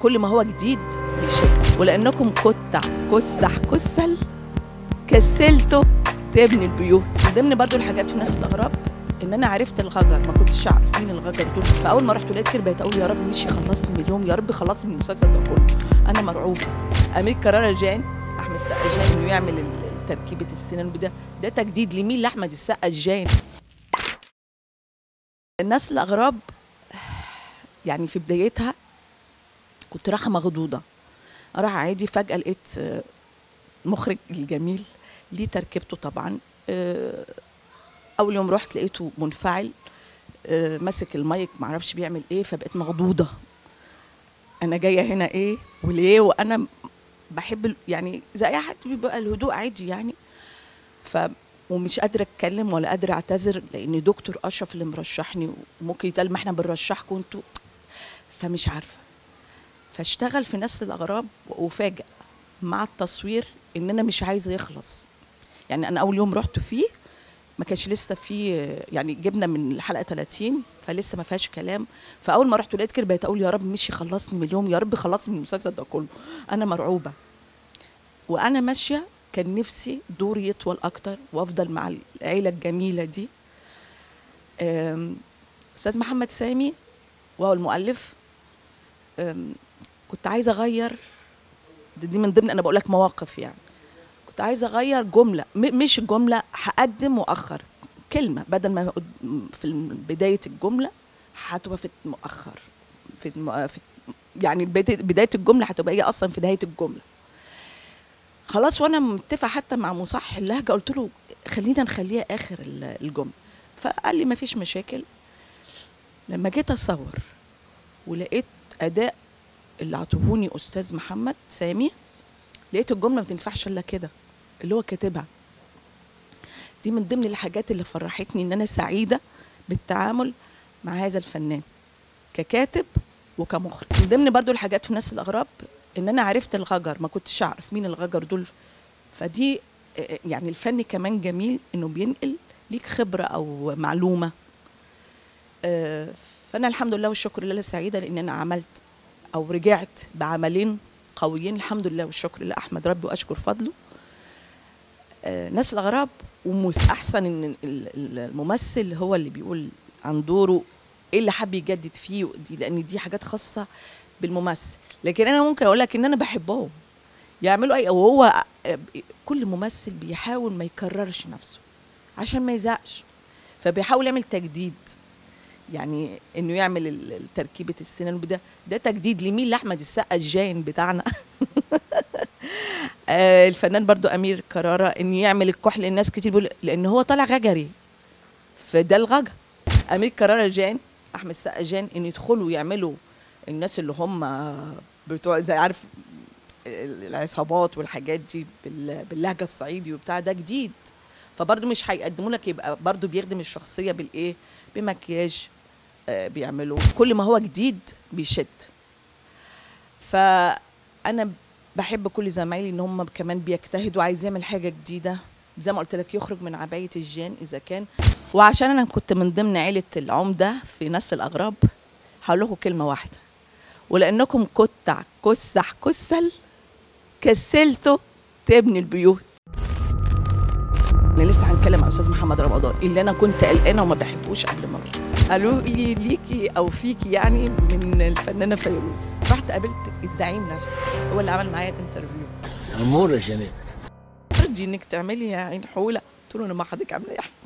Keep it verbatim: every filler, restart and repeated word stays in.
كل ما هو جديد بيشد، ولانكم قطع كسح كسل كسلتوا تبني البيوت. من ضمن برضو الحاجات في ناس الاغراب ان انا عرفت الغجر، ما كنتش اعرف مين الغجر دول، فاول ما رحت لقيت كده بقيت اقول يا رب مشي خلصني من اليوم، يا رب خلصني من المسلسل ده كله. انا مرعوبه. امير كرارة جان، احمد السقا جان انه يعمل تركيبه السنان ده ده تجديد لمين؟ لاحمد السقا جان. الناس الاغراب يعني في بدايتها كنت رايحه مخضوضه، راح عادي، فجاه لقيت مخرج الجميل ليه تركيبته طبعا. اول يوم رحت لقيته منفعل، ماسك المايك معرفش بيعمل ايه، فبقيت مخضوضه، انا جايه هنا ايه وليه؟ وانا بحب يعني زي اي حد بيبقى الهدوء عادي يعني، ف ومش قادره اتكلم ولا قادره اعتذر لان دكتور اشرف اللي مرشحني، وممكن يتقال ما احنا بنرشحكم انتوا، فمش عارفه. فاشتغل في ناس الاغراب وفاجئ مع التصوير ان انا مش عايزه يخلص. يعني انا اول يوم رحت فيه ما كانش لسه فيه، يعني جبنا من الحلقه ثلاثين فلسه ما فيهاش كلام، فاول ما رحت لقيت كده بقيت اقول يا رب مشي خلصني من اليوم، يا رب خلصني من المسلسل ده كله. انا مرعوبه، وانا ماشيه كان نفسي دوري يطول اكتر وافضل مع العيله الجميله دي. استاذ محمد سامي وهو المؤلف، كنت عايزه اغير، دي من ضمن انا بقول لك مواقف، يعني كنت عايزه اغير جمله، مش جمله، هقدم واخر كلمه، بدل ما في بدايه الجمله هتبقى في مؤخر، في, في يعني بدايه الجمله هتبقى هي اصلا في نهايه الجمله. خلاص، وانا متفقه حتى مع مصحح اللهجه قلت له خلينا نخليها اخر الجمله، فقال لي ما فيش مشاكل. لما جيت اصور ولقيت اداء اللي عطوهوني استاذ محمد سامي، لقيت الجمله ما تنفعش الا كده اللي هو كاتبها. دي من ضمن الحاجات اللي فرحتني ان انا سعيده بالتعامل مع هذا الفنان ككاتب وكمخرج. من ضمن برضو الحاجات في ناس الاغراب ان انا عرفت الغجر، ما كنتش اعرف مين الغجر دول، فدي يعني الفن كمان جميل انه بينقل ليك خبره او معلومه. فانا الحمد لله والشكر لله سعيده لان انا عملت او رجعت بعملين قويين الحمد لله والشكر لله، احمد ربي واشكر فضله. ناس الاغراب وموس احسن ان الممثل هو اللي بيقول عن دوره ايه اللي حب يجدد فيه، دي لان دي حاجات خاصه بالممثل. لكن انا ممكن اقول لك ان انا بحبهم يعملوا اي، وهو كل ممثل بيحاول ما يكررش نفسه عشان ما يزهقش، فبيحاول يعمل تجديد، يعني انه يعمل تركيبه السنان ده ده تجديد لمين؟ لاحمد السقا الجاين بتاعنا. الفنان برضو امير كرارة ان يعمل الكحل، الناس كتير بيقول لان هو طالع غجري، فده الغجر. امير كرارة جان، احمد السقا جان، ان يدخلوا يعملوا الناس اللي هم بتوع زي عارف العصابات والحاجات دي باللهجه الصعيدي وبتاع، ده جديد، فبرضو مش هيقدموا لك، يبقى برضو بيخدم الشخصيه بالايه؟ بمكياج بيعملوا، كل ما هو جديد بيشد. فانا بحب كل زمايلي ان هم كمان بيجتهدوا، عايز يعمل حاجه جديده زي ما قلت لك، يخرج من عبايه الجان اذا كان. وعشان انا كنت من ضمن عيله العمده في ناس الاغراب، هقول لكم كلمه واحده، ولانكم قطع كسح كسل كسلتوا تبني البيوت. انا لسه هنتكلم مع استاذ محمد رمضان اللي انا كنت قلقانه وما بحبوش قبل ما اروح، قالوا لي ليكي او فيكي يعني من الفنانه فيروز. رحت قابلت الزعيم نفسه، هو اللي عمل معايا الانترفيو. اموره يا جنات، ترضي انك تعملي يا عين حوله؟ قلت له انا ما حضرتك عامله ايه؟